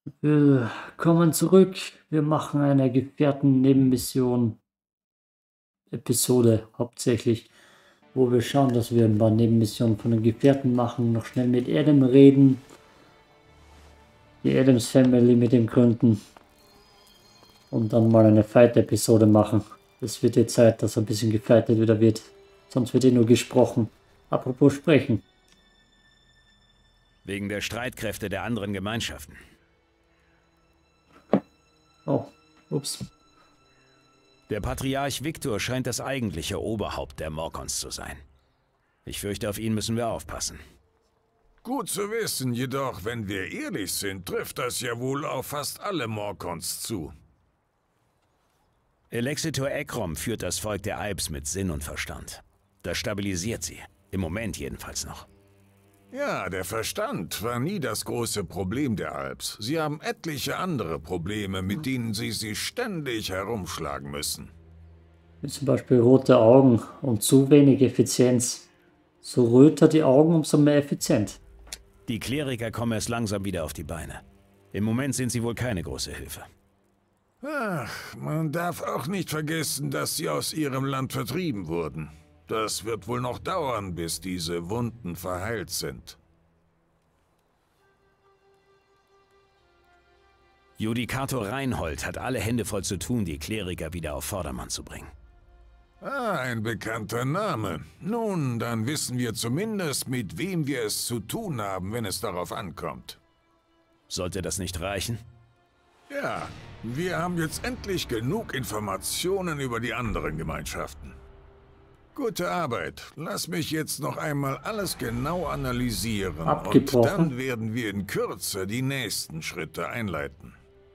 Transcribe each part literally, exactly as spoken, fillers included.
Wir kommen zurück. Wir machen eine Gefährten-Nebenmission, Episode hauptsächlich, wo wir schauen, dass wir ein paar Nebenmissionen von den Gefährten machen, noch schnell mit Adam reden, die Adams Family mit dem gründen und dann mal eine Fight-Episode machen. Es wird jetzt Zeit, dass ein bisschen gefightet wieder wird, sonst wird eh nur gesprochen. Apropos sprechen. Wegen der Streitkräfte der anderen Gemeinschaften. Oh, ups. Der Patriarch Victor scheint das eigentliche Oberhaupt der Morkons zu sein. Ich fürchte, auf ihn müssen wir aufpassen. Gut zu wissen, jedoch, wenn wir ehrlich sind, trifft das ja wohl auf fast alle Morkons zu. Elexitor Ekrom führt das Volk der Alps mit Sinn und Verstand. Das stabilisiert sie. Im Moment jedenfalls noch. Ja, der Verstand war nie das große Problem der Alps. Sie haben etliche andere Probleme, mit denen sie sich ständig herumschlagen müssen. Wie zum Beispiel rote Augen und zu wenig Effizienz. So röter die Augen, umso mehr effizient. Die Kleriker kommen erst langsam wieder auf die Beine. Im Moment sind sie wohl keine große Hilfe. Ach, man darf auch nicht vergessen, dass sie aus ihrem Land vertrieben wurden. Das wird wohl noch dauern, bis diese Wunden verheilt sind. Judikator Reinhold hat alle Hände voll zu tun, die Kleriker wieder auf Vordermann zu bringen. Ah, ein bekannter Name. Nun, dann wissen wir zumindest, mit wem wir es zu tun haben, wenn es darauf ankommt. Sollte das nicht reichen? Ja, wir haben jetzt endlich genug Informationen über die anderen Gemeinschaften. Gute Arbeit. Lass mich jetzt noch einmal alles genau analysieren. Und dann werden wir in Kürze die nächsten Schritte einleiten.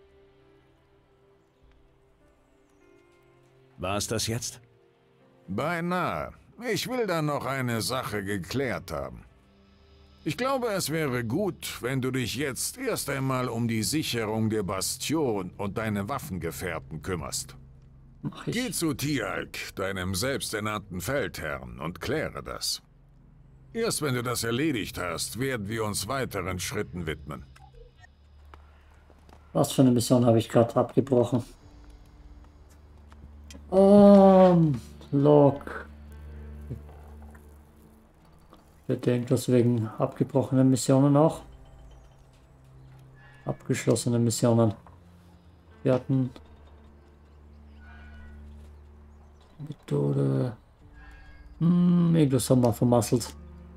War es das jetzt? Beinahe. Ich will da noch eine Sache geklärt haben. Ich glaube, es wäre gut, wenn du dich jetzt erst einmal um die Sicherung der Bastion und deine Waffengefährten kümmerst. Geh zu Tialk, deinem selbsternannten Feldherrn, und kläre das. Erst wenn du das erledigt hast, werden wir uns weiteren Schritten widmen. Was für eine Mission habe ich gerade abgebrochen? Um, Log. Wird irgendwas wegen abgebrochenen Missionen auch? Abgeschlossene Missionen. Wir hatten Methode. Hm, irgendwas haben wir vermasselt.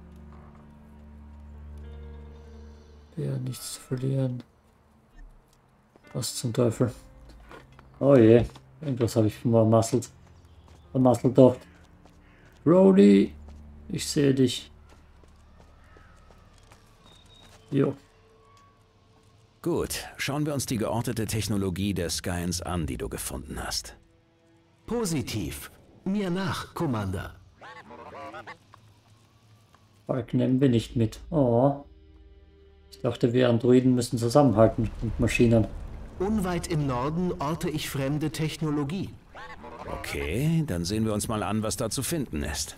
Ja, nichts zu verlieren. Was zum Teufel? Oh je, irgendwas habe ich vermasselt. Vermasselt doch. Brody, ich sehe dich. Jo. Gut, schauen wir uns die geortete Technologie der Skyens an, die du gefunden hast. Positiv. Mir nach, Commander. Falk nehmen wir nicht mit. Oh. Ich dachte, wir Androiden müssen zusammenhalten und Maschinen. Unweit im Norden orte ich fremde Technologie. Okay, dann sehen wir uns mal an, was da zu finden ist.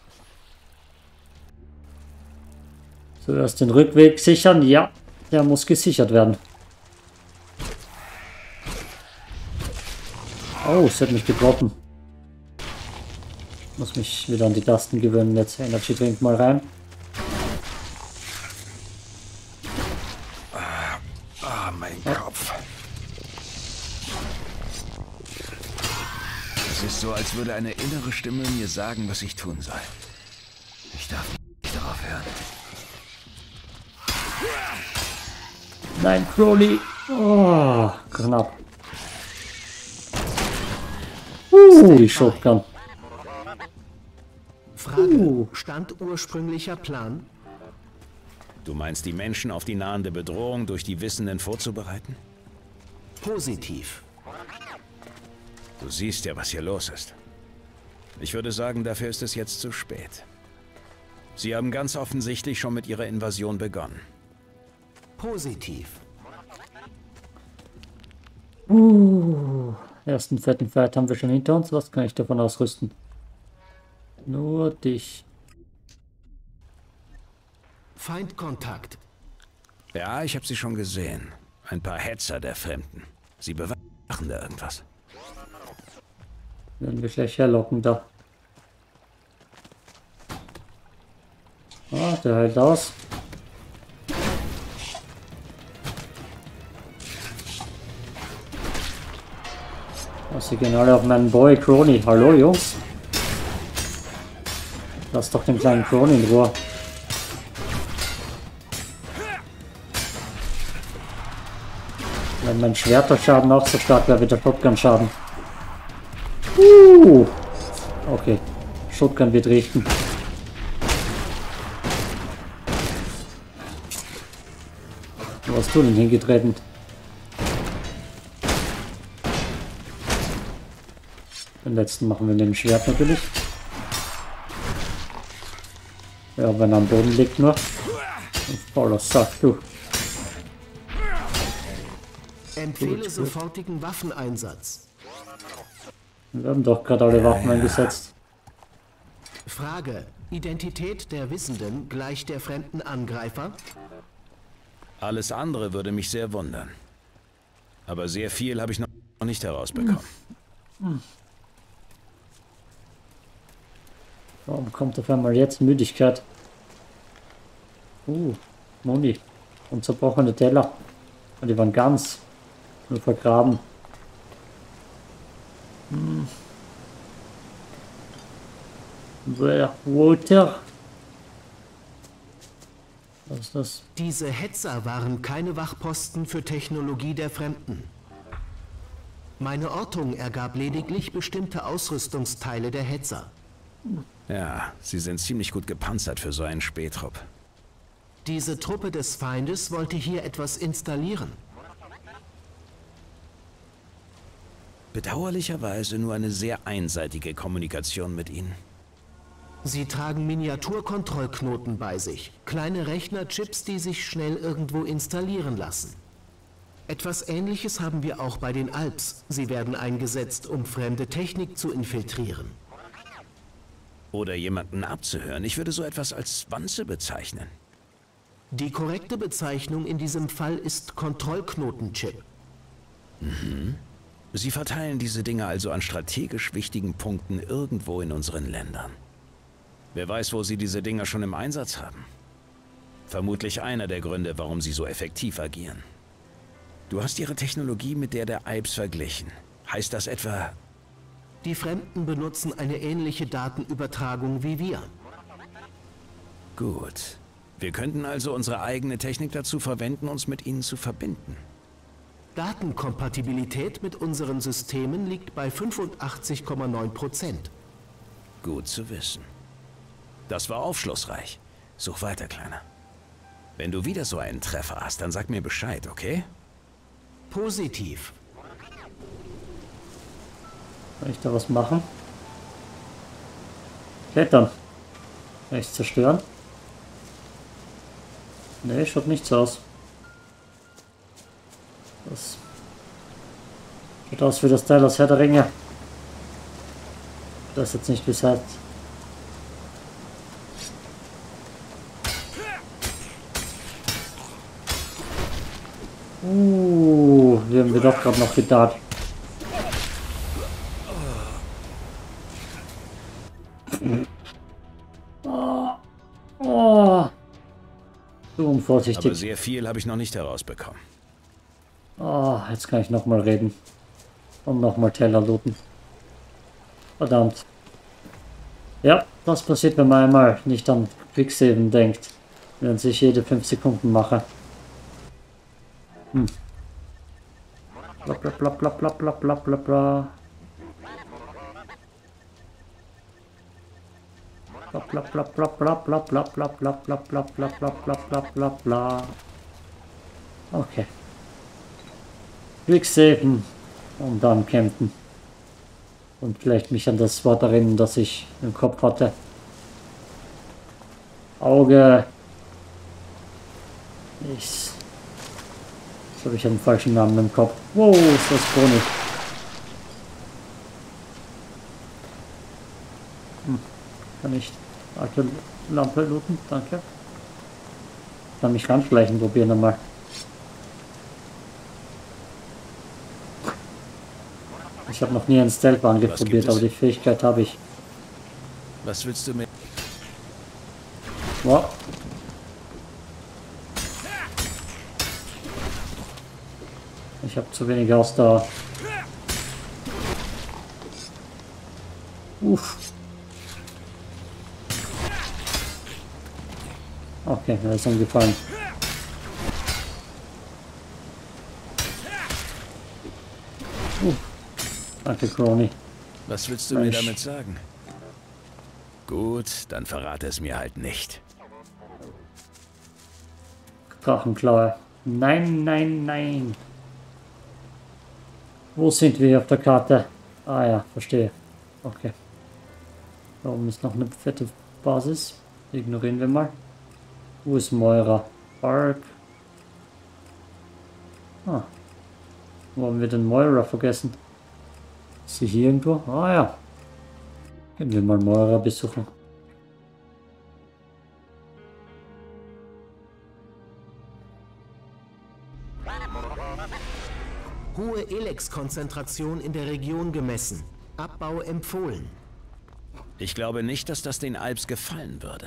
Zuerst den Rückweg sichern. Ja, der muss gesichert werden. Oh, es hat mich getroffen. Muss mich wieder an die Tasten gewöhnen. Jetzt Energy Drink mal rein. Ah, ah mein ja. Kopf. Es ist so, als würde eine innere Stimme mir sagen, was ich tun soll. Ich darf nicht darauf hören. Nein, Crowley. Oh, knapp. Uh, die Shotgun. Frage, uh. Stand ursprünglicher Plan? Du meinst, die Menschen auf die nahende Bedrohung durch die Wissenden vorzubereiten? Positiv. Du siehst ja, was hier los ist. Ich würde sagen, dafür ist es jetzt zu spät. Sie haben ganz offensichtlich schon mit ihrer Invasion begonnen. Positiv. Uh, ersten fetten Fight haben wir schon hinter uns. Was kann ich davon ausrüsten? Nur dich. Feindkontakt. Ja, ich habe sie schon gesehen. Ein paar Hetzer der Fremden. Sie bewachen da irgendwas. Werden wir gleich herlocken da. Ah, der hält aus. Oh, sie gehen alle auf meinen Boy Crony. Hallo Jungs. Lass doch den kleinen Crony in Ruhe. Wenn mein Schwerterschaden auch so stark wäre, wird der Shotgun-Schaden. Uh. Okay. Shotgun wird richten. Wo hast du denn hingetreten? Den letzten machen wir mit dem Schwert natürlich. Ja, wenn er am Boden liegt nur. Voller Sack, du. Empfehle sofortigen Waffeneinsatz. Wir haben doch gerade alle Waffen eingesetzt. Frage. Identität der Wissenden gleich der fremden Angreifer? Alles andere würde mich sehr wundern. Aber sehr viel habe ich noch nicht herausbekommen. Hm. Warum kommt auf einmal jetzt Müdigkeit? Uh, Moni. Und zerbrochene Teller. Und die waren ganz nur vergraben. Hm. Water. Was ist das? Diese Hetzer waren keine Wachposten für Technologie der Fremden. Meine Ortung ergab lediglich bestimmte Ausrüstungsteile der Hetzer. Ja, sie sind ziemlich gut gepanzert für so einen Spähtrupp. Diese Truppe des Feindes wollte hier etwas installieren. Bedauerlicherweise nur eine sehr einseitige Kommunikation mit ihnen. Sie tragen Miniaturkontrollknoten bei sich. Kleine Rechnerchips, die sich schnell irgendwo installieren lassen. Etwas Ähnliches haben wir auch bei den Alps. Sie werden eingesetzt, um fremde Technik zu infiltrieren. Oder jemanden abzuhören. Ich würde so etwas als Wanze bezeichnen. Die korrekte Bezeichnung in diesem Fall ist Kontrollknotenchip. Mhm. Sie verteilen diese Dinge also an strategisch wichtigen Punkten irgendwo in unseren Ländern. Wer weiß, wo sie diese Dinger schon im Einsatz haben. Vermutlich einer der Gründe, warum sie so effektiv agieren. Du hast ihre Technologie mit der der Alps verglichen. Heißt das etwa... Die Fremden benutzen eine ähnliche Datenübertragung wie wir. Gut. Wir könnten also unsere eigene Technik dazu verwenden, uns mit ihnen zu verbinden. Datenkompatibilität mit unseren Systemen liegt bei fünfundachtzig Komma neun Prozent. Gut zu wissen. Das war aufschlussreich. Such weiter, Kleiner. Wenn du wieder so einen Treffer hast, dann sag mir Bescheid, okay? Positiv. Kann ich da was machen? Klettern. Kann ich zerstören? Nee, schaut nicht so aus. Das sieht aus wie das Teil aus Herr der Ringe. Das ist jetzt nicht gesagt. Uh, wir haben wir doch gerade noch getan. Oh, oh. So unvorsichtig. Aber sehr viel habe ich noch nicht herausbekommen. Oh, jetzt kann ich noch mal reden. Und noch mal Teller looten. Verdammt. Ja, das passiert, wenn man einmal nicht an Quicksaven denkt. Wenn ich jede fünf Sekunden mache. Hm. Bla bla bla bla bla bla bla bla bla. Bla bla bla bla bla bla bla bla bla bla bla bla bla bla bla bla bla. Okay. Quicksaven und dann campen. Und vielleicht mich an das Wort erinnern, das ich im Kopf hatte. Auge. Ich. Jetzt habe ich einen falschen Namen im Kopf. Wow, ist das Chronik. Hm. Kann ich alte Lampe looten? Danke. Kann mich ranschleichen, probieren nochmal. Ich habe noch nie einen Stealth-Angriff Was probiert, gibt aber es? die Fähigkeit habe ich. Was willst du mit... Wow. Ich habe zu wenig Ausdauer. Uff. Okay, da ist umgefallen. Uh. Danke, Crony. Was willst du Mensch. mir damit sagen? Gut, dann verrate es mir halt nicht. Drachenklaue. Nein, nein, nein. Wo sind wir hier auf der Karte? Ah ja, verstehe. Okay. Da oben ist noch eine fette Basis. Ignorieren wir mal. Wo ist Moira? Park. Ah. Wo haben wir denn Moira vergessen? Ist sie hier irgendwo? Ah ja. Gehen wir mal Moira besuchen. Hohe Elex-Konzentration in der Region gemessen. Abbau empfohlen. Ich glaube nicht, dass das den Alps gefallen würde.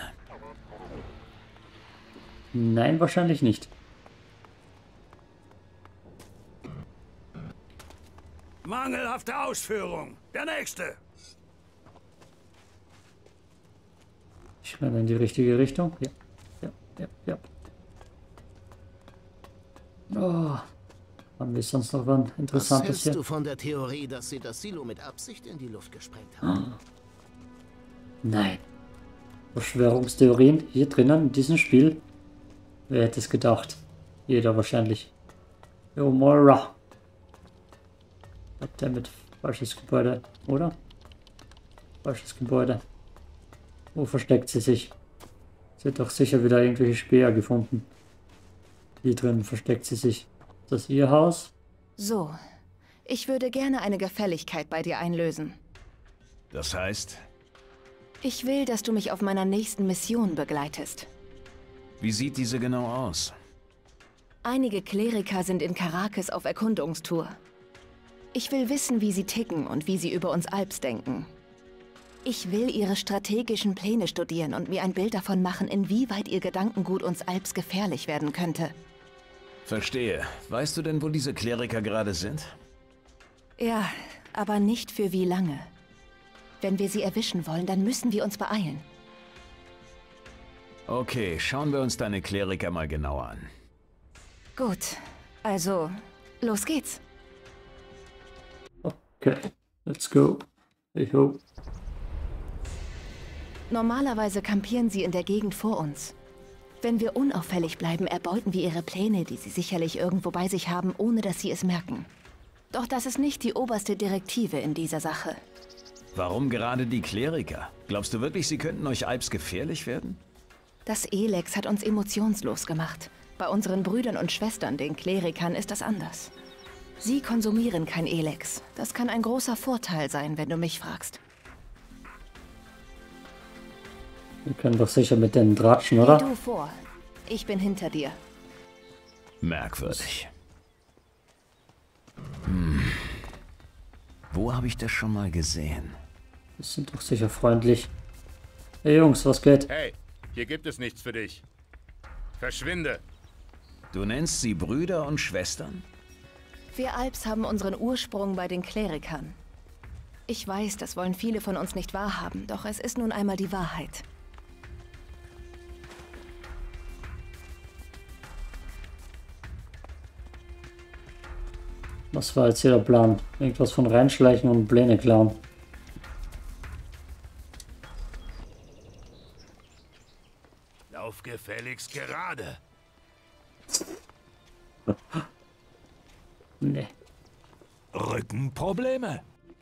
Nein, wahrscheinlich nicht. Mangelhafte Ausführung. Der nächste. Ich renne in die richtige Richtung. Ja, ja, ja, ja. Oh. Haben wir sonst noch was Was Interessantes hältst hier? du von der Theorie, dass sie das Silo mit Absicht in die Luft gesprengt haben? Nein. Verschwörungstheorien hier drinnen in diesem Spiel. Wer hätte es gedacht? Jeder wahrscheinlich. Jo, Moira. Damit falsches Gebäude, oder? Falsches Gebäude. Wo versteckt sie sich? Sie hat doch sicher wieder irgendwelche Speer gefunden. Hier drin versteckt sie sich. Ist das ihr Haus? So, ich würde gerne eine Gefälligkeit bei dir einlösen. Das heißt, Ich will, dass du mich auf meiner nächsten Mission begleitest. wie sieht diese genau aus? Einige Kleriker sind in Caracas auf Erkundungstour. Ich will wissen, wie sie ticken und wie sie über uns Alps denken. Ich will ihre strategischen Pläne studieren und mir ein Bild davon machen, inwieweit ihr Gedankengut uns Alps gefährlich werden könnte. Verstehe. Weißt du denn, wo diese Kleriker gerade sind? Ja, aber nicht für wie lange. Wenn wir sie erwischen wollen, dann müssen wir uns beeilen. Okay, schauen wir uns deine Kleriker mal genauer an. Gut, also, los geht's. Okay, let's go. Ich hope. Normalerweise kampieren sie in der Gegend vor uns. Wenn wir unauffällig bleiben, erbeuten wir ihre Pläne, die sie sicherlich irgendwo bei sich haben, ohne dass sie es merken. Doch das ist nicht die oberste Direktive in dieser Sache. Warum gerade die Kleriker? Glaubst du wirklich, sie könnten euch Alps gefährlich werden? Das Elex hat uns emotionslos gemacht. Bei unseren Brüdern und Schwestern, den Klerikern, ist das anders. Sie konsumieren kein Elex. Das kann ein großer Vorteil sein, wenn du mich fragst. Wir können doch sicher mit denen tratschen, Geh oder? du vor. Ich bin hinter dir. Merkwürdig. Hm. Wo habe ich das schon mal gesehen? Die sind doch sicher freundlich. Hey Jungs, was geht? Hey, hier gibt es nichts für dich. Verschwinde. Du nennst sie Brüder und Schwestern? Wir Alps haben unseren Ursprung bei den Klerikern. Ich weiß, das wollen viele von uns nicht wahrhaben, doch es ist nun einmal die Wahrheit. Was war jetzt hier der Plan? Irgendwas von reinschleichen und Pläne klauen. Lauf gefälligst gerade. Nee. Rückenprobleme.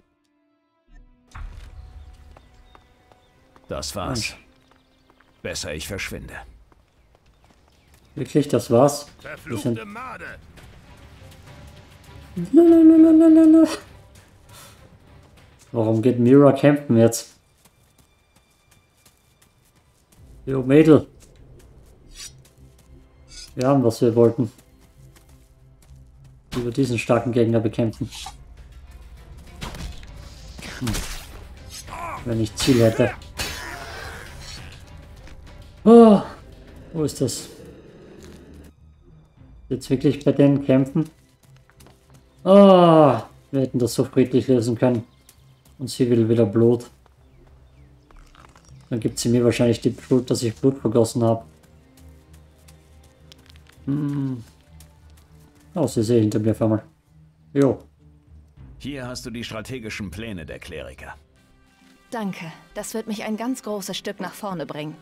Das war's. Besser, ich verschwinde. Wirklich, das war's? Wir sind... Verfluchte Made. Lalalala. Warum geht Mira campen jetzt? Jo, Mädel. Wir haben, was wir wollten. Über diesen starken Gegner bekämpfen. Hm. Wenn ich Ziel hätte. Oh, wo ist das? Jetzt wirklich bei denen kämpfen? Oh, wir hätten das so friedlich lösen können. Und sie will wieder Blut. Dann gibt sie mir wahrscheinlich die Schuld, dass ich Blut vergossen habe. Hm. Oh, sie sehen hinter mir auf einmal. Jo. Hier hast du die strategischen Pläne der Kleriker. Danke, das wird mich ein ganz großes Stück nach vorne bringen.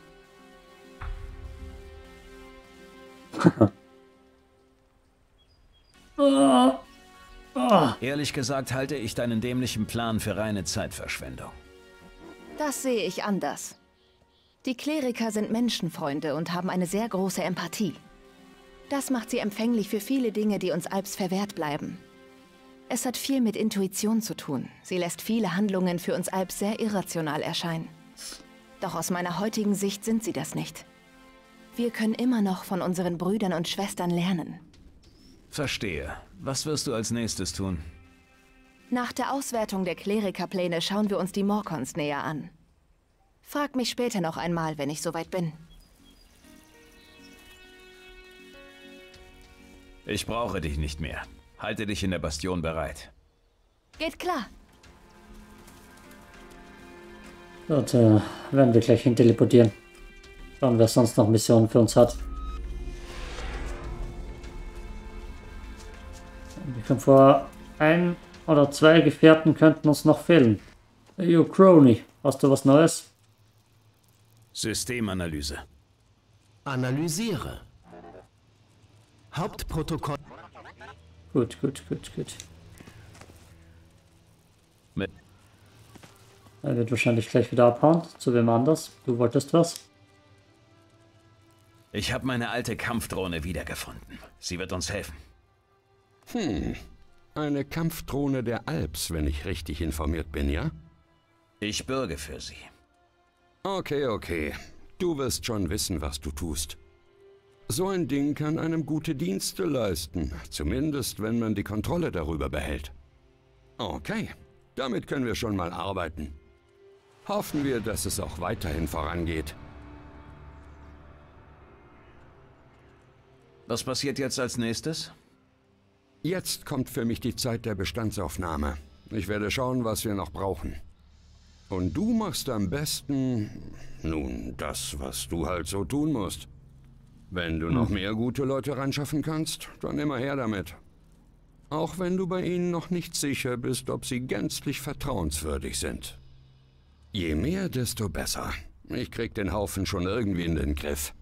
oh. Oh. Ehrlich gesagt halte ich deinen dämlichen Plan für reine Zeitverschwendung. Das sehe ich anders. Die Kleriker sind Menschenfreunde und haben eine sehr große Empathie. Das macht sie empfänglich für viele Dinge, die uns Alps verwehrt bleiben. Es hat viel mit Intuition zu tun. Sie lässt viele Handlungen für uns Alps sehr irrational erscheinen. Doch aus meiner heutigen Sicht sind sie das nicht. Wir können immer noch von unseren Brüdern und Schwestern lernen. Verstehe. Was wirst du als nächstes tun? Nach der Auswertung der Klerikerpläne schauen wir uns die Morkons näher an. Frag mich später noch einmal, wenn ich soweit bin. Ich brauche dich nicht mehr. Halte dich in der Bastion bereit. Geht klar. Dort äh, werden wir gleich hin teleportieren. Schauen, wer sonst noch Missionen für uns hat. Ich komme vor, ein oder zwei Gefährten könnten uns noch fehlen. Yo, Crony, hast du was Neues? Systemanalyse. Analysiere. Hauptprotokoll. Gut, gut, gut, gut. Mit Er wird wahrscheinlich gleich wieder abhauen. Zu wem anders? Du wolltest was? Ich habe meine alte Kampfdrohne wiedergefunden. Sie wird uns helfen. Hm, eine Kampfdrohne der Alps, wenn ich richtig informiert bin, ja? Ich bürge für sie. Okay, okay. Du wirst schon wissen, was du tust. So ein Ding kann einem gute Dienste leisten, zumindest wenn man die Kontrolle darüber behält. Okay, damit können wir schon mal arbeiten. Hoffen wir, dass es auch weiterhin vorangeht. Was passiert jetzt als nächstes? Jetzt kommt für mich die Zeit der Bestandsaufnahme. Ich werde schauen, was wir noch brauchen. Und du machst am besten, nun, das, was du halt so tun musst. Wenn du noch mehr gute Leute ranschaffen kannst, dann immer her damit. Auch wenn du bei ihnen noch nicht sicher bist, ob sie gänzlich vertrauenswürdig sind. Je mehr, desto besser. Ich krieg den Haufen schon irgendwie in den Griff.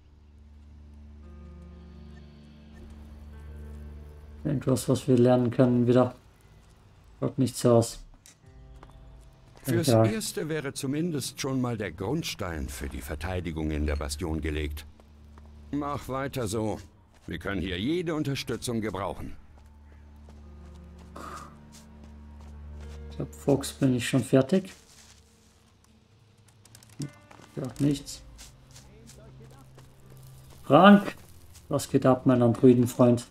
Irgendwas, was wir lernen können, wieder. Schaut nicht so aus. Fürs Egal. Erste wäre zumindest schon mal der Grundstein für die Verteidigung in der Bastion gelegt. Mach weiter so. Wir können hier jede Unterstützung gebrauchen. Ich glaube, Fox bin ich schon fertig. Ja, nichts. Frank, was geht ab, mein Androidenfreund?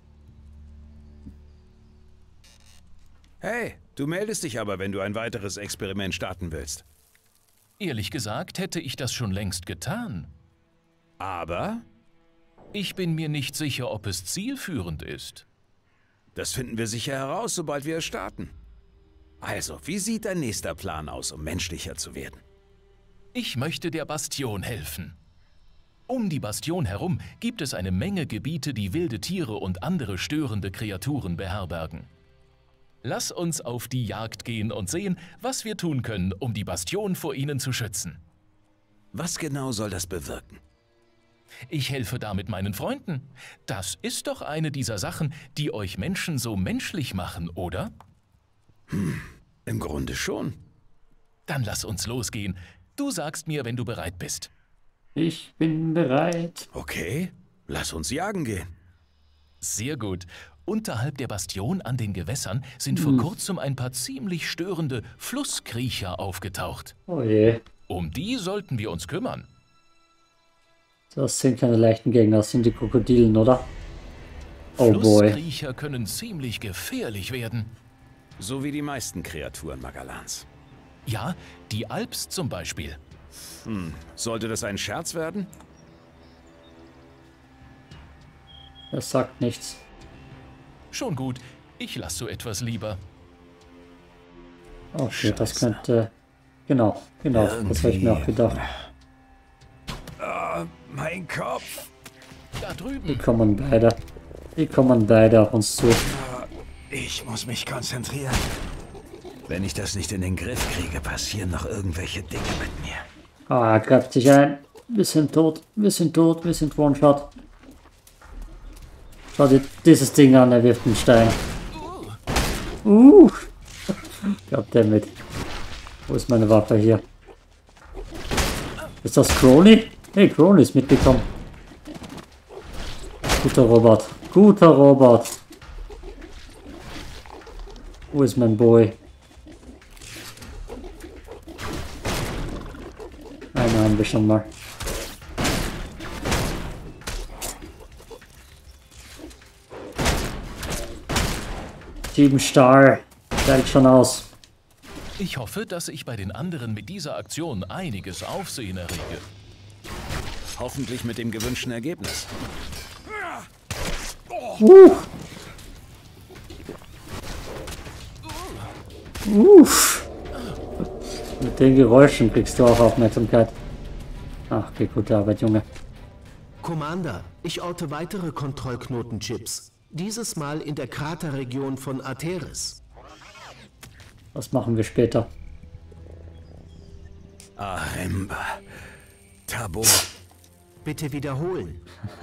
Hey, du meldest dich aber, wenn du ein weiteres Experiment starten willst. Ehrlich gesagt hätte ich das schon längst getan. Aber Ich bin mir nicht sicher, ob es zielführend ist. das finden wir sicher heraus, sobald wir es starten. Also, wie sieht dein nächster Plan aus, um menschlicher zu werden? Ich möchte der Bastion helfen. Um die Bastion herum gibt es eine Menge Gebiete, die wilde Tiere und andere störende Kreaturen beherbergen. Lass uns auf die Jagd gehen und sehen, was wir tun können, um die Bastion vor ihnen zu schützen. Was genau soll das bewirken? Ich helfe damit meinen Freunden. Das ist doch eine dieser Sachen, die euch Menschen so menschlich machen, oder? Hm, im Grunde schon. Dann lass uns losgehen. Du sagst mir, wenn du bereit bist. Ich bin bereit. Okay, lass uns jagen gehen. Sehr gut. Unterhalb der Bastion an den Gewässern sind vor kurzem ein paar ziemlich störende Flusskriecher aufgetaucht. Oh je. Um die sollten wir uns kümmern. Das sind keine leichten Gegner, das sind die Krokodilen, oder? Oh boy. Flusskriecher können ziemlich gefährlich werden. So wie die meisten Kreaturen Magalans. Ja, die Alps zum Beispiel. Hm, sollte das ein Scherz werden? Das sagt nichts. Schon gut, ich lasse so etwas lieber. Okay, das könnte... Genau, genau, das habe ich mir auch gedacht. Oh, mein Kopf. Da Die drüben. kommen beide. Die kommen beide auf uns zu. Ich muss mich konzentrieren. Wenn ich das nicht in den Griff kriege, passieren noch irgendwelche Dinge mit mir. Ah, er greift sich ein. Wir sind tot, wir sind tot, wir sind One-Shot. Schau dir dieses Ding an, er wirft einen Stein. Uh! Goddammit. Wo ist meine Waffe hier? Ist das Crowley? Hey, Crowley ist mitgekommen. Guter Robot. Guter Robot. Wo ist mein Boy? Einen haben wir schon mal. Sieben Star. Steigt schon aus. Ich hoffe, dass ich bei den anderen mit dieser Aktion einiges Aufsehen errege. Hoffentlich mit dem gewünschten Ergebnis. Uh. Uff. Mit den Geräuschen kriegst du auch Aufmerksamkeit. Ach, okay, gute Arbeit, Junge. Commander, ich orte weitere Kontrollknotenchips. Dieses Mal in der Kraterregion von Ateris. Was machen wir später? Arimba. Tabor. Bitte wiederholen.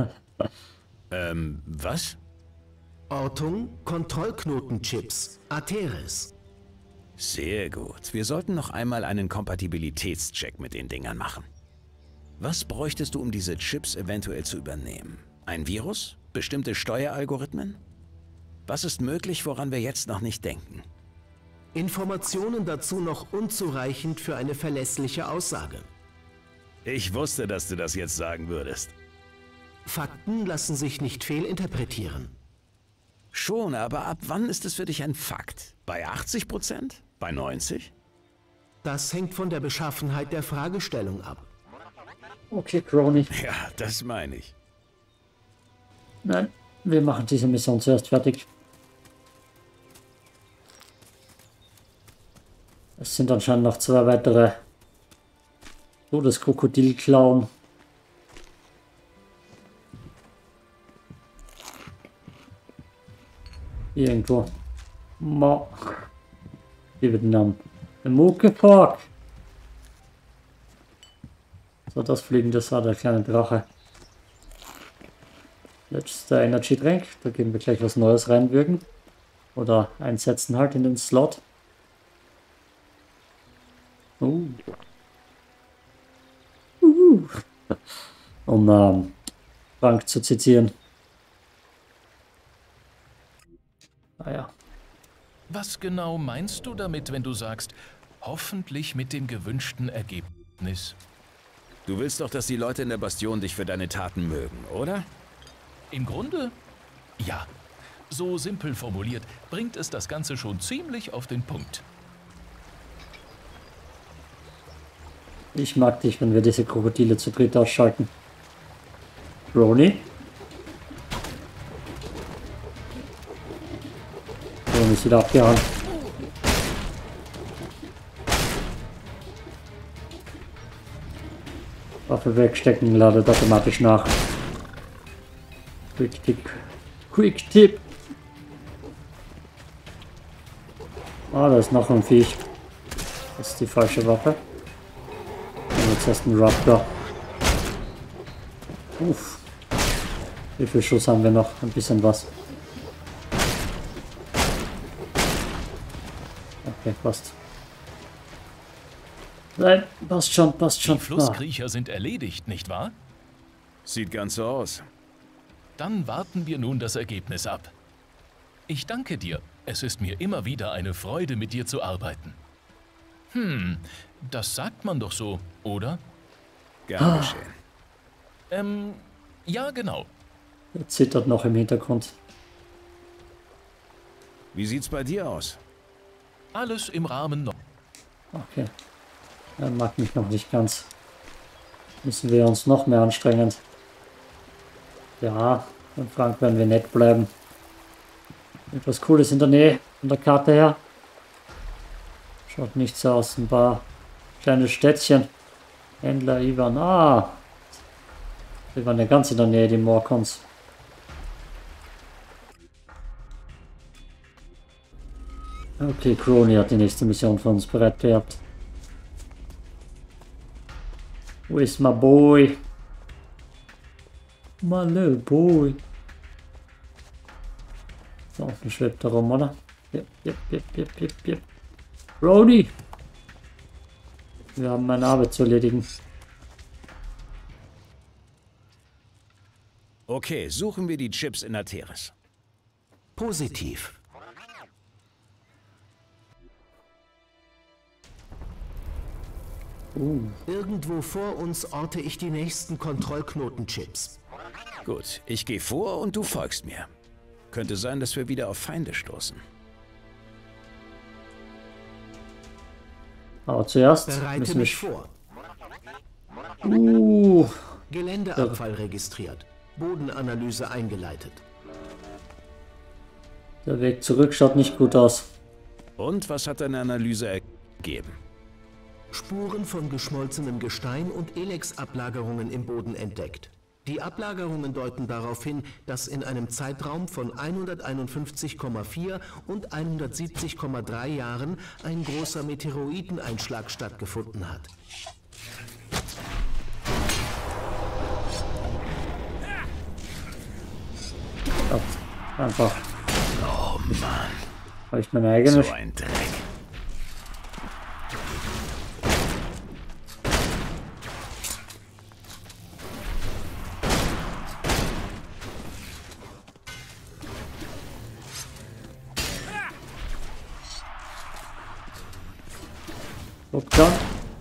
Ähm, was? Ortung Kontrollknotenchips. Ateris. Sehr gut. Wir sollten noch einmal einen Kompatibilitätscheck mit den Dingern machen. Was bräuchtest du, um diese Chips eventuell zu übernehmen? Ein Virus? Bestimmte Steueralgorithmen? Was ist möglich, woran wir jetzt noch nicht denken? Informationen dazu noch unzureichend für eine verlässliche Aussage. Ich wusste, dass du das jetzt sagen würdest. Fakten lassen sich nicht fehlinterpretieren. Schon, aber ab wann ist es für dich ein Fakt? Bei achtzig Prozent? Bei neunzig? Das hängt von der Beschaffenheit der Fragestellung ab. Okay, Crony. Ja, das meine ich. Nein, wir machen diese Mission zuerst fertig. Es sind anscheinend noch zwei weitere Todeskrokodilklauen. Irgendwo. Ma. Wie wird den Namen? Der Muckepark. So, das fliegende sah der kleine Drache. Letzter Energy Drink. Da geben wir gleich was Neues reinwürgen. Oder einsetzen halt in den Slot. Uh. Uh. Um ähm, Frank zu zitieren. Naja. Was genau meinst du damit, wenn du sagst, hoffentlich mit dem gewünschten Ergebnis? Du willst doch, dass die Leute in der Bastion dich für deine Taten mögen, oder? Im Grunde, ja. So simpel formuliert, bringt es das Ganze schon ziemlich auf den Punkt. Ich mag dich, wenn wir diese Krokodile zu dritt ausschalten. Brony? Brony ist wieder abgehauen. Waffe wegstecken, ladet automatisch nach. Quick Tipp. Quick Tipp. Ah, da ist noch ein Viech. Das ist die falsche Waffe. Und jetzt hast du einen Raptor. Uff. Wie viel Schuss haben wir noch? Ein bisschen was. Okay, passt. Nein, passt schon, passt schon. Die Flusskriecher sind erledigt, nicht wahr? Sieht ganz so aus. Dann warten wir nun das Ergebnis ab. Ich danke dir. Es ist mir immer wieder eine Freude, mit dir zu arbeiten. Hm, das sagt man doch so, oder? Gern Ah. geschehen. Ähm, ja genau. Er zittert noch im Hintergrund. Wie sieht's bei dir aus? Alles im Rahmen noch. Okay. Er mag mich noch nicht ganz. Müssen wir uns noch mehr anstrengen. Ja, und Frank werden wir nett bleiben. Etwas Cooles in der Nähe von der Karte her. Schaut nicht so aus. Ein paar kleine Städtchen. Händler Ivan. Ah! Die waren ja ganz in der Nähe, die Morkons. Okay, Crony hat die nächste Mission für uns bereit gehabt. Wo ist my boy? My little boy. Da unten schwebt er rum, oder? Yep, yep, yep, yep, yep, yep. Crony! Wir haben eine Arbeit zu erledigen. Okay, suchen wir die Chips in Ateris. Positiv. Uh. Irgendwo vor uns orte ich die nächsten Kontrollknotenchips. Gut, ich gehe vor und du folgst mir. Könnte sein, dass wir wieder auf Feinde stoßen. Aber zuerst Bereite müssen mich wir... vor. Uh, Geländeabfall registriert. Bodenanalyse eingeleitet. der Weg zurück schaut nicht gut aus. Und was hat deine Analyse ergeben? Spuren von geschmolzenem Gestein und Elex-Ablagerungen im Boden entdeckt. Die Ablagerungen deuten darauf hin, dass in einem Zeitraum von hunderteinundfünfzig Komma vier und hundertsiebzig Komma drei Jahren ein großer Meteoroideneinschlag stattgefunden hat. Gott, einfach. Oh Mann. Habe ich meine eigene... So ein Dreck. Shotgun.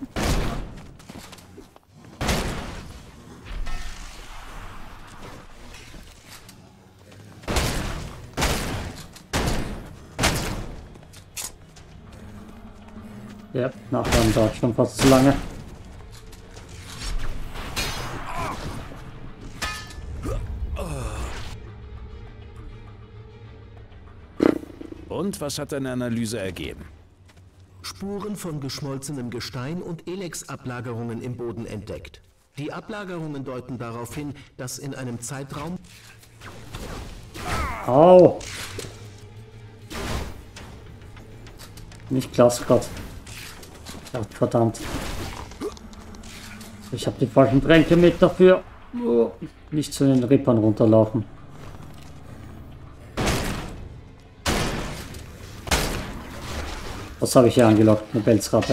Ja, nachher dauert schon fast zu lange. Und was hat deine Analyse ergeben? Spuren von geschmolzenem Gestein und Elex-Ablagerungen im Boden entdeckt. Die Ablagerungen deuten darauf hin, dass in einem Zeitraum... Au! Nicht klasse grad. Ja, verdammt. Ich habe die falschen Tränke mit dafür. Oh, nicht zu den Rippern runterlaufen. Was habe ich hier angelockt? Eine Pelzratte.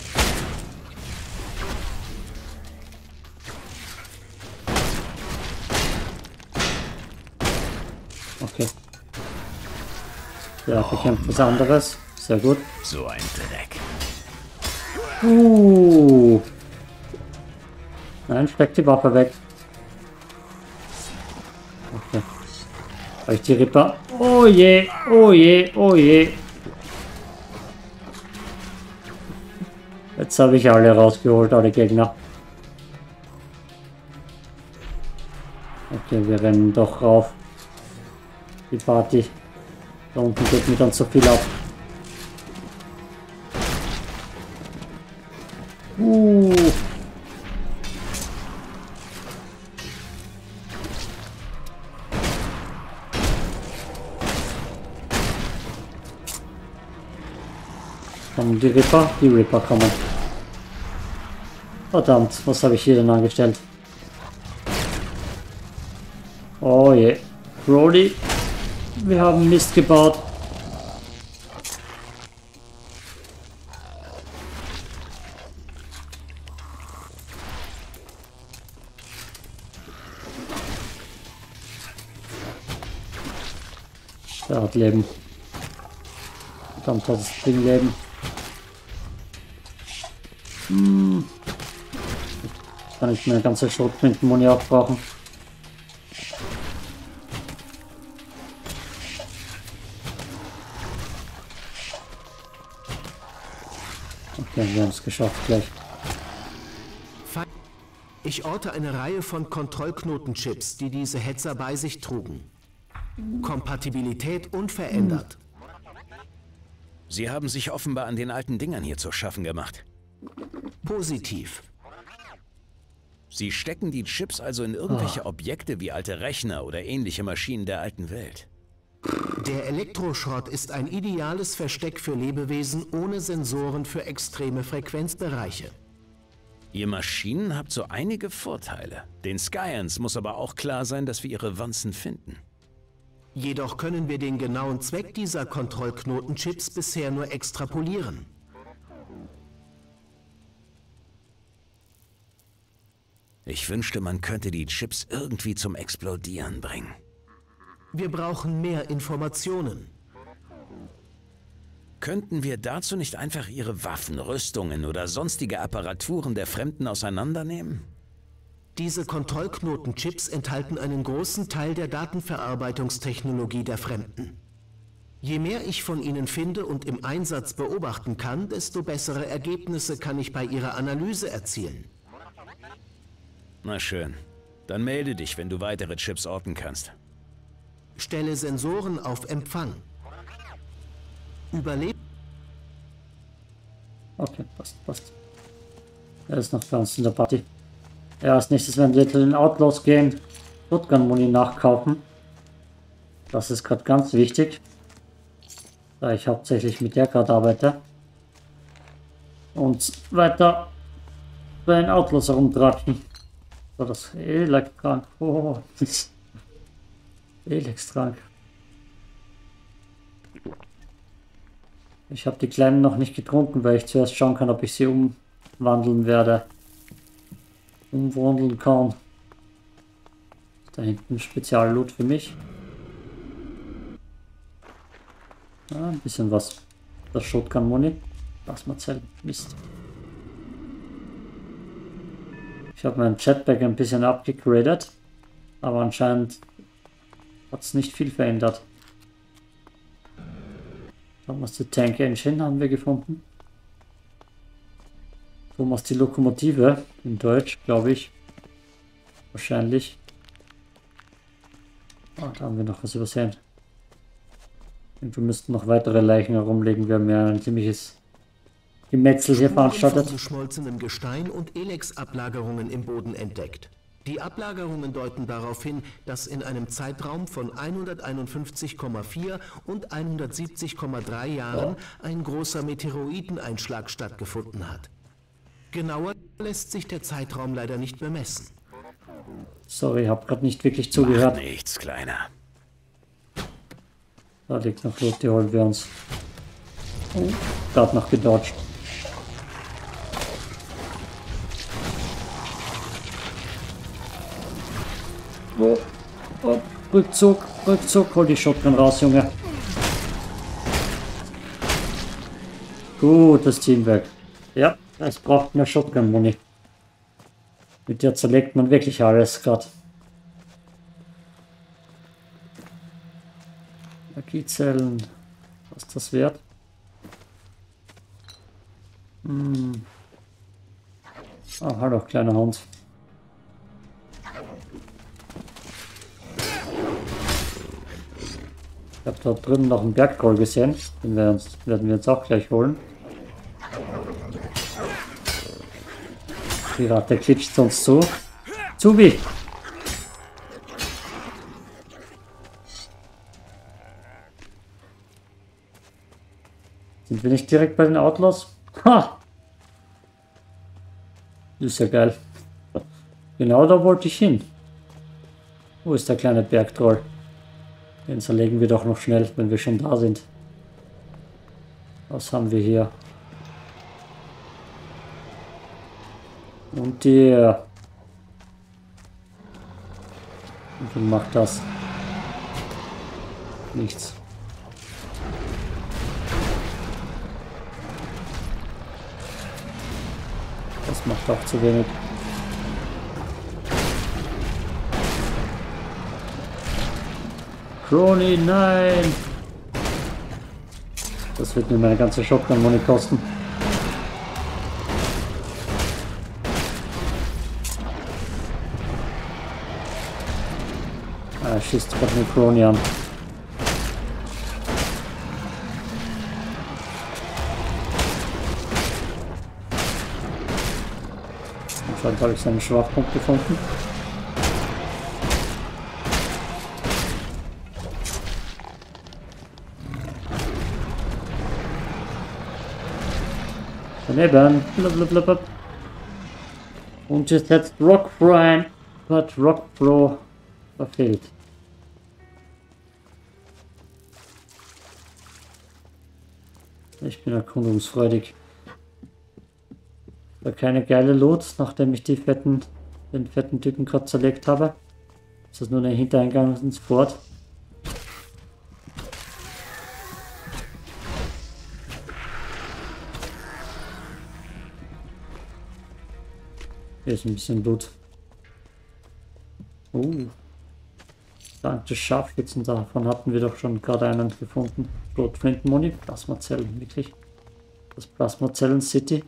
Okay. Ja, bekämpft was anderes. Sehr gut. So ein Dreck. Uh. Nein, steckt die Waffe weg. Okay. Habe ich die Ripper? Oh je, oh je, oh je. Jetzt habe ich alle rausgeholt, alle Gegner. Okay, wir rennen doch rauf. Die Party. Da unten geht mir dann zu viel ab. Uh. Kommen die Ripper? Die Ripper kommen. Verdammt, was habe ich hier denn angestellt? Oh je. Brody, wir haben Mist gebaut. Der hat Leben. Verdammt, hat das Ding Leben. Hm. Kann ich mir eine ganze Schrotflintenmuni aufbrauchen. Okay, wir haben es geschafft gleich. Ich orte eine Reihe von Kontrollknotenchips, die diese Hetzer bei sich trugen. Kompatibilität unverändert. Sie haben sich offenbar an den alten Dingern hier zu schaffen gemacht. Positiv. Sie stecken die Chips also in irgendwelche Objekte wie alte Rechner oder ähnliche Maschinen der alten Welt. Der Elektroschrott ist ein ideales Versteck für Lebewesen ohne Sensoren für extreme Frequenzbereiche. Ihr Maschinen habt so einige Vorteile. Den Skyans muss aber auch klar sein, dass wir ihre Wanzen finden. Jedoch können wir den genauen Zweck dieser Kontrollknotenchips bisher nur extrapolieren. Ich wünschte, man könnte die Chips irgendwie zum Explodieren bringen. Wir brauchen mehr Informationen. Könnten wir dazu nicht einfach ihre Waffen, Rüstungen oder sonstige Apparaturen der Fremden auseinandernehmen? Diese Kontrollknotenchips enthalten einen großen Teil der Datenverarbeitungstechnologie der Fremden. Je mehr ich von ihnen finde und im Einsatz beobachten kann, desto bessere Ergebnisse kann ich bei ihrer Analyse erzielen. Na schön. Dann melde dich, wenn du weitere Chips orten kannst. Stelle Sensoren auf Empfang. Überlebt. Okay, passt, passt. Er ist noch bei uns in der Party. Ja, als nächstes werden wir zu den Outlaws gehen. Shotgun-Muni nachkaufen. Das ist gerade ganz wichtig. Da ich hauptsächlich mit der gerade arbeite. Und weiter bei den Outlaws herumtratschen. So, das Elektrrank. Oh, das Elektrrank. Ich habe die Kleinen noch nicht getrunken, weil ich zuerst schauen kann, ob ich sie umwandeln werde. Umwandeln kann. Da hinten Spezialloot für mich. Ja, ein bisschen was. Das Shotgun-Muni. Lass mal zählen. Mist. Ich habe meinen Jetpack ein bisschen abgegradet. Aber anscheinend hat es nicht viel verändert. Thomas die Tank Engine haben wir gefunden. Thomas die Lokomotive in Deutsch, glaube ich. Wahrscheinlich. Ah, da haben wir noch was übersehen. Und wir müssten noch weitere Leichen herumlegen. Wir haben ja ein ziemliches Gemetzel hier veranstaltet. Von geschmolzenem Gestein und Elex-Ablagerungen im Boden entdeckt. Die Ablagerungen deuten darauf hin, dass in einem Zeitraum von hunderteinundfünfzig Komma vier und hundertsiebzig Komma drei Jahren ein großer Meteoriteneinschlag stattgefunden hat. Genauer lässt sich der Zeitraum leider nicht bemessen. Sorry, ich habe gerade nicht wirklich zugehört. Macht nichts, Kleiner. Da liegt noch Loot, die holen wir uns. Oh, gerade noch gedodged. Oh, oh, Rückzug, Rückzug, hol die Shotgun raus, Junge. Gutes Teamwork. Ja, es braucht mehr Shotgun-Muni. Mit der zerlegt man wirklich alles gerade. Energiezellen, was ist das wert? Hm. Oh, hallo, kleiner Hund. Ich habe dort drüben noch einen Bergtroll gesehen. Den wir uns, werden wir uns auch gleich holen. Pirate klitscht uns zu. Zubi! Sind wir nicht direkt bei den Outlaws? Ha! Das ist ja geil. Genau da wollte ich hin. Wo ist der kleine Bergtroll? Den zerlegen wir doch noch schnell, wenn wir schon da sind. Was haben wir hier? Und der. Und wie macht das? Nichts. Das macht auch zu wenig. Crony, nein! Das wird mir meine ganze Shotgun-Muni kosten. Er schießt gerade eine Crony an. Anscheinend habe ich seinen Schwachpunkt gefunden. Daneben. Blablabla. Und jetzt hat Rockfro ein. Hat Rockfro verfehlt. Ich bin erkundungsfreudig. War keine geile Loot, nachdem ich die fetten, den fetten Typen gerade zerlegt habe. Ist das nur ein Hintereingang ins Fort? Hier ist ein bisschen Blut. Oh. Dank des Scharfschützen, davon hatten wir doch schon gerade einen gefunden. Schrotflintenmuni, Plasmazellen, wirklich. Das Plasmazellen City.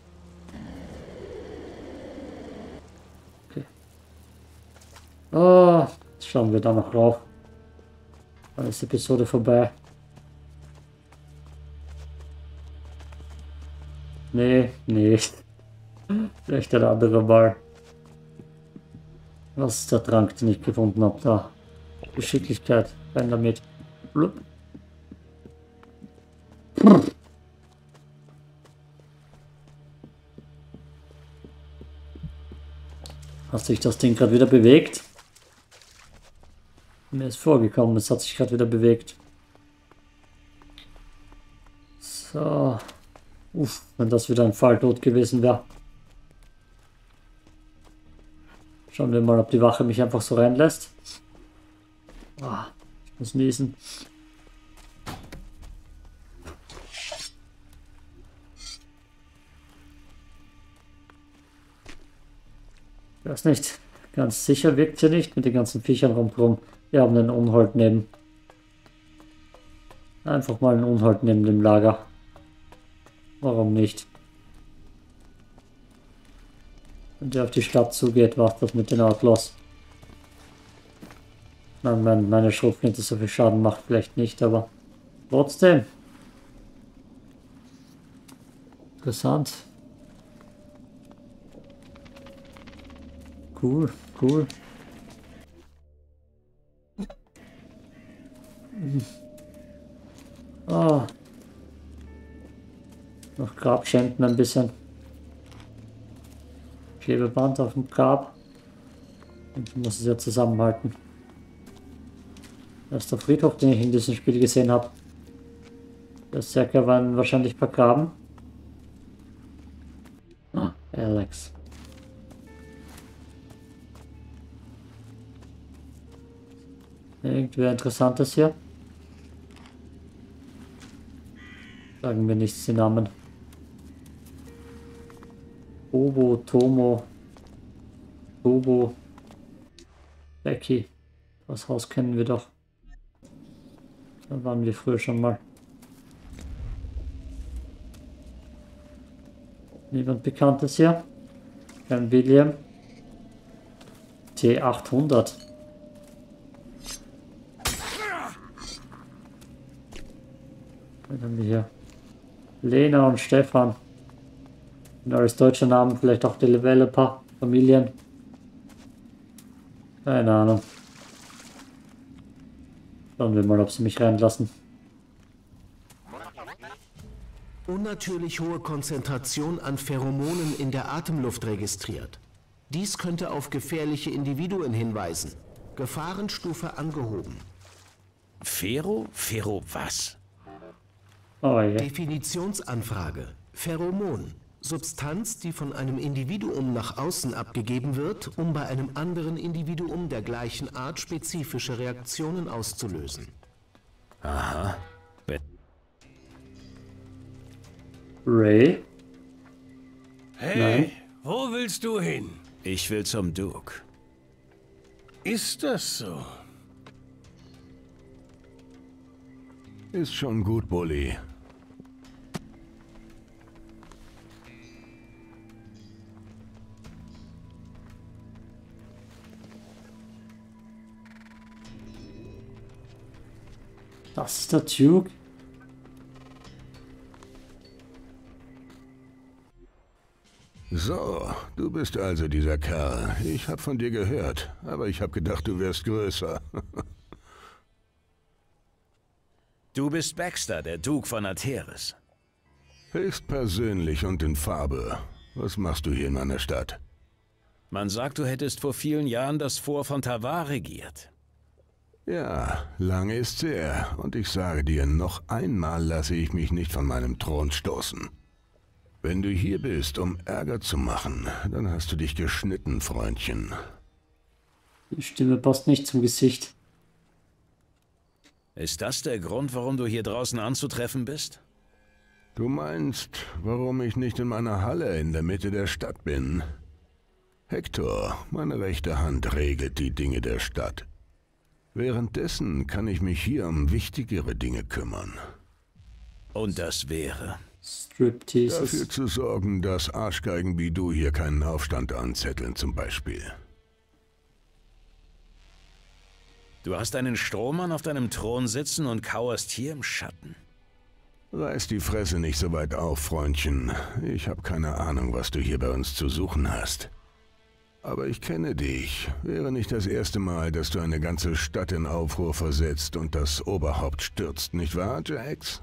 Okay. Oh, jetzt schauen wir da noch rauf. Dann ist die Episode vorbei. Nee, nee. Vielleicht ein anderer Mal. Was ist der Trank, den ich gefunden habe? Da. Geschicklichkeit. Rein damit. Blub. Hat sich das Ding gerade wieder bewegt? Mir ist vorgekommen, es hat sich gerade wieder bewegt. So. Uff, wenn das wieder ein Falltod gewesen wäre. Schauen wir mal, ob die Wache mich einfach so reinlässt. Ah, ich muss niesen. Ich weiß nicht. Ganz sicher wirkt sie nicht mit den ganzen Viechern rundherum. Wir haben einen Unhold neben. Einfach mal einen Unhold neben dem Lager. Warum nicht? Wenn der auf die Stadt zugeht, was das mit den Outlaws. Nein, mein, meine Schrotflinte so viel Schaden macht vielleicht nicht, aber trotzdem. Interessant. Cool, cool. Ah. Noch Grabschänden ein bisschen. Klebeband auf dem Grab. Und ich muss es ja zusammenhalten. Das ist der Friedhof, den ich in diesem Spiel gesehen habe. Der Cerca waren wahrscheinlich vergraben. Ah, Alex. Irgendwer Interessantes hier. Sagen wir nichts den Namen. Bobo, Tomo, Bobo, Becky. Das Haus kennen wir doch. Da waren wir früher schon mal. Niemand Bekanntes hier. Kein William. T achthundert. Dann haben wir hier Lena und Stefan. Und als deutscher Namen vielleicht auch Developer, Familien. Keine Ahnung. Schauen wir mal, ob sie mich reinlassen. Unnatürlich hohe Konzentration an Pheromonen in der Atemluft registriert. Dies könnte auf gefährliche Individuen hinweisen. Gefahrenstufe angehoben. Phero? Phero was? Oh je. Definitionsanfrage. Pheromon. Substanz, die von einem Individuum nach außen abgegeben wird, um bei einem anderen Individuum der gleichen Art spezifische Reaktionen auszulösen. Aha. Be Ray? Hey, Nein. wo willst du hin? Ich will zum Duke. Ist das so? Ist schon gut, Bully. Das ist der Duke. So, du bist also dieser Kerl. Ich hab von dir gehört, aber ich hab gedacht, du wärst größer. Du bist Baxter, der Duke von Ateris. Höchstpersönlich und in Farbe. Was machst du hier in meiner Stadt? Man sagt, du hättest vor vielen Jahren das Fort von Tavar regiert. Ja, lange ist's her. Und ich sage dir, noch einmal lasse ich mich nicht von meinem Thron stoßen. Wenn du hier bist, um Ärger zu machen, dann hast du dich geschnitten, Freundchen. Die Stimme passt nicht zum Gesicht. Ist das der Grund, warum du hier draußen anzutreffen bist? Du meinst, warum ich nicht in meiner Halle in der Mitte der Stadt bin? Hector, meine rechte Hand, regelt die Dinge der Stadt. Währenddessen kann ich mich hier um wichtigere Dinge kümmern. Und das wäre? Striptease. Dafür zu sorgen, dass Arschgeigen wie du hier keinen Aufstand anzetteln, zum Beispiel. Du hast einen Strohmann auf deinem Thron sitzen und kauerst hier im Schatten. Reiß die Fresse nicht so weit auf, Freundchen. Ich habe keine Ahnung, was du hier bei uns zu suchen hast. Aber ich kenne dich. Wäre nicht das erste Mal, dass du eine ganze Stadt in Aufruhr versetzt und das Oberhaupt stürzt, nicht wahr, Jax?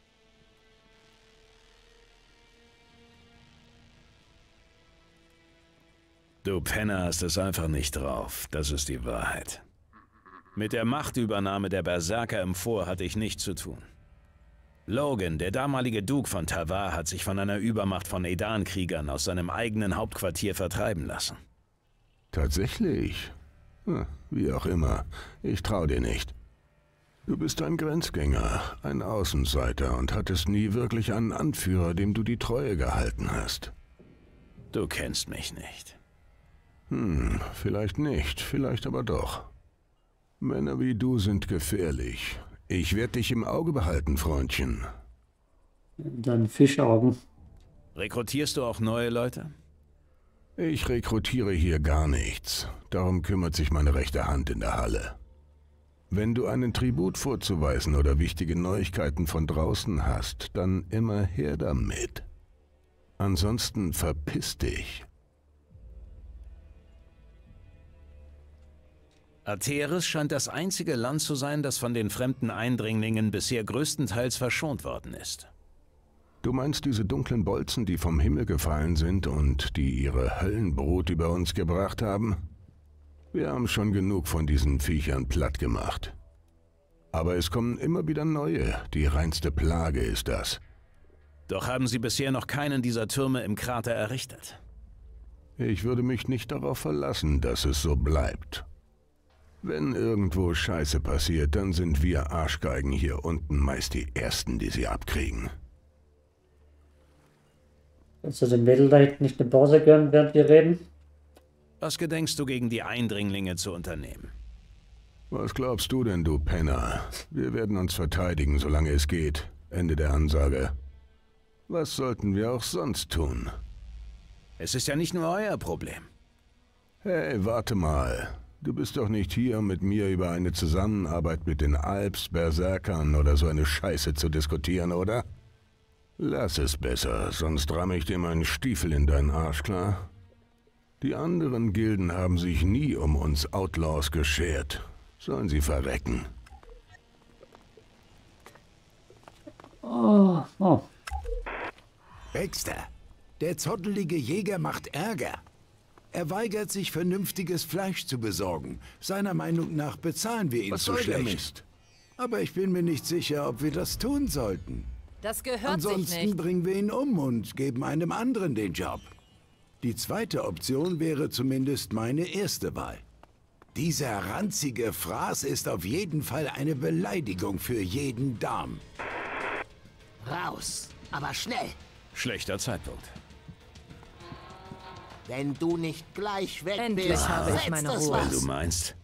Du Penner hast es einfach nicht drauf. Das ist die Wahrheit. Mit der Machtübernahme der Berserker im Fort hatte ich nichts zu tun. Logan, der damalige Duke von Tavar, hat sich von einer Übermacht von Edan-Kriegern aus seinem eigenen Hauptquartier vertreiben lassen. Tatsächlich? Hm, wie auch immer. Ich trau dir nicht. Du bist ein Grenzgänger, ein Außenseiter und hattest nie wirklich einen Anführer, dem du die Treue gehalten hast. Du kennst mich nicht. Hm, vielleicht nicht, vielleicht aber doch. Männer wie du sind gefährlich. Ich werde dich im Auge behalten, Freundchen. Dann Fischaugen. Rekrutierst du auch neue Leute? Ich rekrutiere hier gar nichts. Darum kümmert sich meine rechte Hand in der Halle. Wenn du einen Tribut vorzuweisen oder wichtige Neuigkeiten von draußen hast, dann immer her damit. Ansonsten verpiss dich. Ateris scheint das einzige Land zu sein, das von den fremden Eindringlingen bisher größtenteils verschont worden ist. Du meinst diese dunklen Bolzen, die vom Himmel gefallen sind und die ihre Höllenbrut über uns gebracht haben? Wir haben schon genug von diesen Viechern platt gemacht. Aber es kommen immer wieder neue. Die reinste Plage ist das. Doch haben sie bisher noch keinen dieser Türme im Krater errichtet. Ich würde mich nicht darauf verlassen, dass es so bleibt. Wenn irgendwo Scheiße passiert, dann sind wir Arschgeigen hier unten meist die Ersten, die sie abkriegen. Kannst du dem Mädel da hinten nicht eine Pause gönnen, während wir reden? Was gedenkst du gegen die Eindringlinge zu unternehmen? Was glaubst du denn, du Penner? Wir werden uns verteidigen, solange es geht. Ende der Ansage. Was sollten wir auch sonst tun? Es ist ja nicht nur euer Problem. Hey, warte mal. Du bist doch nicht hier, um mit mir über eine Zusammenarbeit mit den Alps, Berserkern oder so eine Scheiße zu diskutieren, oder? Lass es besser, sonst ramme ich dir meinen Stiefel in deinen Arsch, klar? Die anderen Gilden haben sich nie um uns Outlaws geschert. Sollen sie verrecken. Oh, oh. Baxter, der zottelige Jäger macht Ärger. Er weigert sich, vernünftiges Fleisch zu besorgen. Seiner Meinung nach bezahlen wir ihn Was zu soll der schlecht. Mist? Aber ich bin mir nicht sicher, ob wir das tun sollten. Das gehört Ansonsten sich nicht. bringen wir ihn um und geben einem anderen den Job. Die zweite Option wäre zumindest meine erste Wahl. Dieser ranzige Fraß ist auf jeden Fall eine Beleidigung für jeden Darm. Raus, aber schnell. Schlechter Zeitpunkt. Wenn du nicht gleich weg Endlich bist, habe ich setzt meine es Ruhe. Wenn was. du meinst.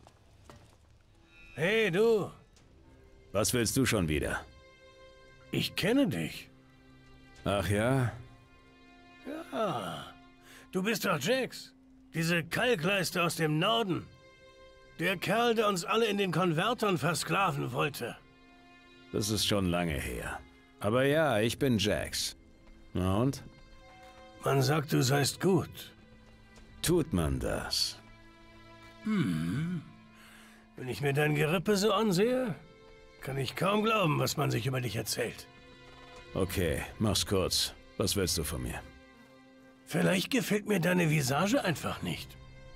Hey, du. Was willst du schon wieder? Ich kenne dich. Ach ja? Ja. Du bist doch Jax. Diese Kalkleiste aus dem Norden. Der Kerl, der uns alle in den Konvertern versklaven wollte. Das ist schon lange her. Aber ja, ich bin Jax. Na und? Man sagt, du seist gut. Tut man das? Hm. Wenn ich mir dein Gerippe so ansehe, kann ich kaum glauben, was man sich über dich erzählt. Okay, mach's kurz. Was willst du von mir? Vielleicht gefällt mir deine Visage einfach nicht.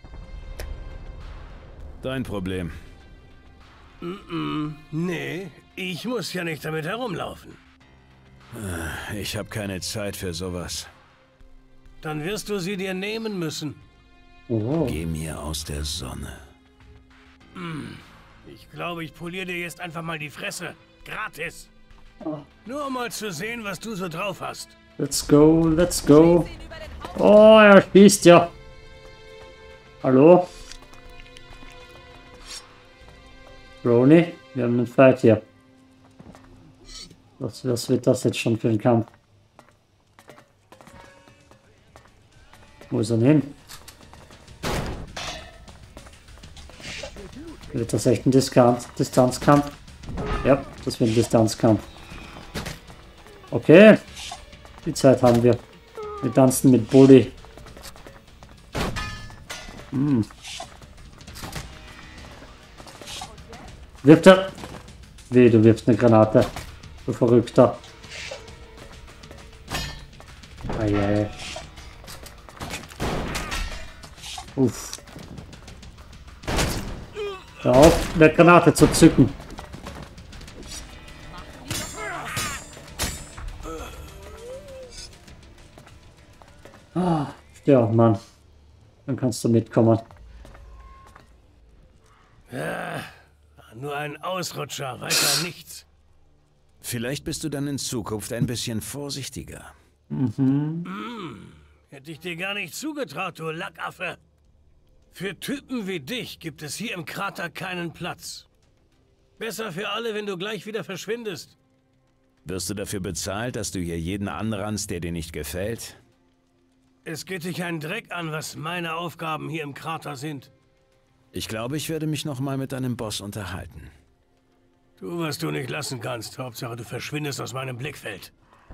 Dein Problem. Mm-mm. Nee, ich muss ja nicht damit herumlaufen. Ich habe keine Zeit für sowas. Dann wirst du sie dir nehmen müssen. Oh. Geh mir aus der Sonne. Hm. Ich glaube, ich poliere dir jetzt einfach mal die Fresse. Gratis. Nur um mal zu sehen, was du so drauf hast. Let's go, let's go. Oh, er schießt ja. Hallo? Brony, wir haben einen Fight hier. Was, was wird das jetzt schon für ein Kampf? Wo ist er denn hin? Wird das echt ein Distanz Distanzkampf? Ja, das wird ein Distanzkampf. Okay. Die Zeit haben wir. Wir tanzen mit Bully. Hm. Wirft er? Weh, du wirfst eine Granate. Du Verrückter. Eieiei. Uff. Hör auf, eine Granate zu zücken. Ah, ja, Mann. Dann kannst du mitkommen. Ja, nur ein Ausrutscher, weiter nichts. Vielleicht bist du dann in Zukunft ein bisschen vorsichtiger. Mhm. Hm, hätte ich dir gar nicht zugetraut, du Lackaffe. Für Typen wie dich gibt es hier im Krater keinen Platz. Besser für alle, wenn du gleich wieder verschwindest. Wirst du dafür bezahlt, dass du hier jeden anrannst, der dir nicht gefällt? Es geht dich einen Dreck an, was meine Aufgaben hier im Krater sind. Ich glaube, ich werde mich noch mal mit deinem Boss unterhalten. Tu, was du nicht lassen kannst. Hauptsache, du verschwindest aus meinem Blickfeld.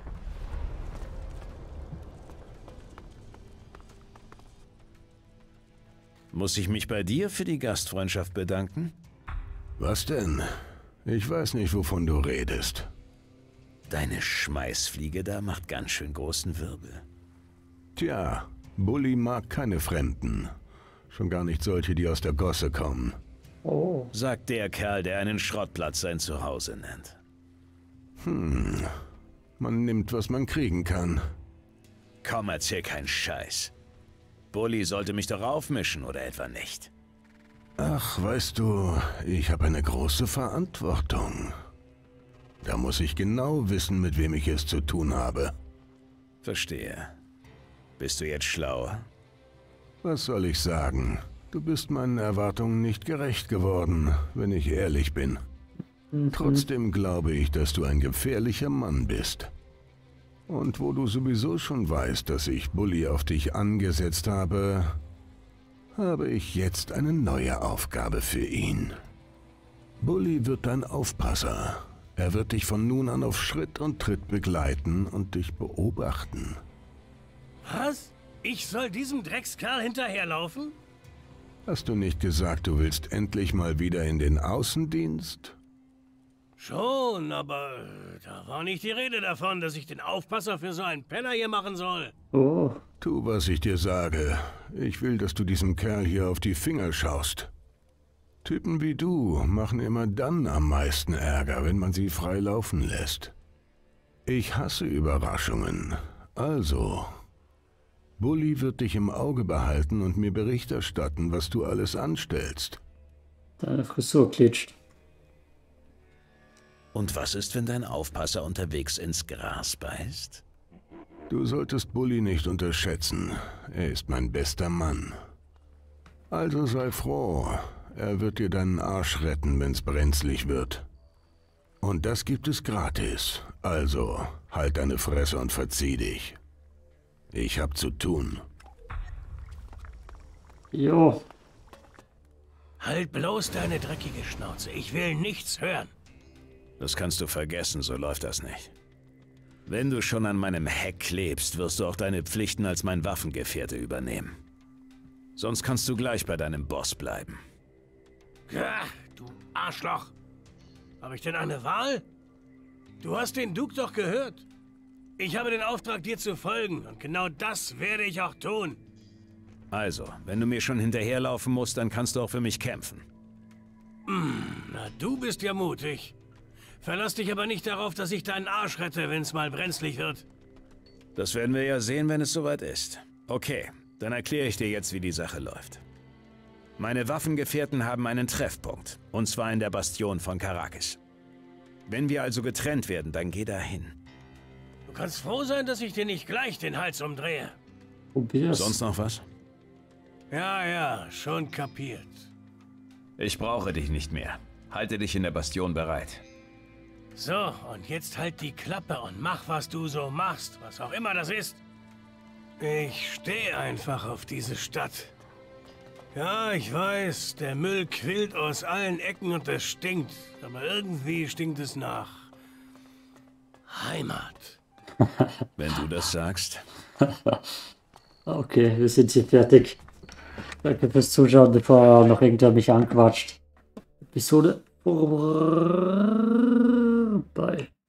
Muss ich mich bei dir für die Gastfreundschaft bedanken? Was denn? Ich weiß nicht, wovon du redest. Deine Schmeißfliege da macht ganz schön großen Wirbel. Tja, Bully mag keine Fremden. Schon gar nicht solche, die aus der Gosse kommen. Oh. Sagt der Kerl, der einen Schrottplatz sein Zuhause nennt. Hm, man nimmt, was man kriegen kann. Komm, erzähl keinen Scheiß. Bully sollte mich doch aufmischen, oder etwa nicht? Ach, weißt du, ich habe eine große Verantwortung. Da muss ich genau wissen, mit wem ich es zu tun habe. Verstehe. Bist du jetzt schlauer? Was soll ich sagen? Du bist meinen Erwartungen nicht gerecht geworden, wenn ich ehrlich bin. Mhm. Trotzdem glaube ich, dass du ein gefährlicher Mann bist. Und wo du sowieso schon weißt, dass ich Bully auf dich angesetzt habe, habe ich jetzt eine neue Aufgabe für ihn. Bully wird dein Aufpasser. Er wird dich von nun an auf Schritt und Tritt begleiten und dich beobachten. Was? Ich soll diesem Dreckskerl hinterherlaufen? Hast du nicht gesagt, du willst endlich mal wieder in den Außendienst? Schon, aber da war nicht die Rede davon, dass ich den Aufpasser für so einen Penner hier machen soll. Oh. Tu, was ich dir sage. Ich will, dass du diesem Kerl hier auf die Finger schaust. Typen wie du machen immer dann am meisten Ärger, wenn man sie frei laufen lässt. Ich hasse Überraschungen. Also, Bully wird dich im Auge behalten und mir Bericht erstatten, was du alles anstellst. Deine Frisur klitscht. Und was ist, wenn dein Aufpasser unterwegs ins Gras beißt? Du solltest Bully nicht unterschätzen. Er ist mein bester Mann. Also sei froh. Er wird dir deinen Arsch retten, wenn's brenzlig wird. Und das gibt es gratis. Also, halt deine Fresse und verzieh dich. Ich hab zu tun. Jo. Halt bloß deine dreckige Schnauze. Ich will nichts hören. Das kannst du vergessen, so läuft das nicht. Wenn du schon an meinem Heck klebst, wirst du auch deine Pflichten als mein Waffengefährte übernehmen. Sonst kannst du gleich bei deinem Boss bleiben. Ja, du Arschloch. Habe ich denn eine Wahl? Du hast den Duke doch gehört. Ich habe den Auftrag, dir zu folgen. Und genau das werde ich auch tun. Also, wenn du mir schon hinterherlaufen musst, dann kannst du auch für mich kämpfen. Na, du bist ja mutig. Verlass dich aber nicht darauf, dass ich deinen Arsch rette, wenn es mal brenzlig wird. Das werden wir ja sehen, wenn es soweit ist. Okay, dann erkläre ich dir jetzt, wie die Sache läuft. Meine Waffengefährten haben einen Treffpunkt, und zwar in der Bastion von Karakis. Wenn wir also getrennt werden, dann geh dahin. Du kannst froh sein, dass ich dir nicht gleich den Hals umdrehe. Probier's. Sonst noch was? Ja, ja, schon kapiert. Ich brauche dich nicht mehr. Halte dich in der Bastion bereit. So, und jetzt halt die Klappe und mach, was du so machst, was auch immer das ist. Ich stehe einfach auf diese Stadt. Ja, ich weiß, der Müll quillt aus allen Ecken und es stinkt. Aber irgendwie stinkt es nach Heimat. Wenn du das sagst. Okay, wir sind hier fertig. Danke fürs Zuschauen, bevor noch irgendwer mich anquatscht. Episode vorbei.